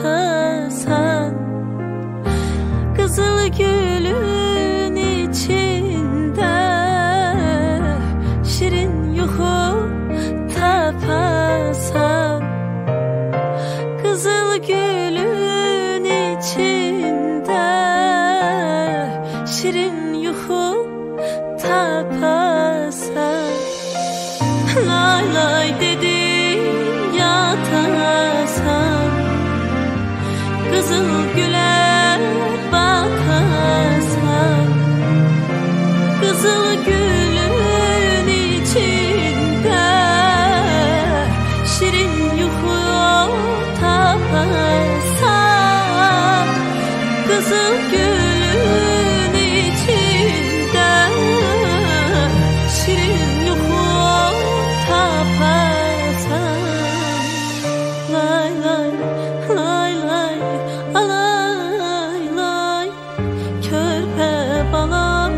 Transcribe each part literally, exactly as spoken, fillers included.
tapasan, kızıl gülün içinde şirin yuhu tapasan, kızıl gülün içinde şirin yuhu tapasan. Lay lay dedim yatasan, kızıl güle bakasan, kızıl gülün içinde şirin yuhu tapasan, kızıl gülün içinde şirin yuhu tapasan. Lay lay lay lay alay lay, körpe balam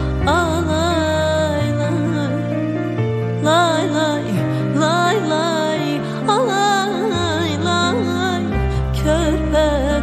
alay lay, lay lay lay lay alay lay, körpe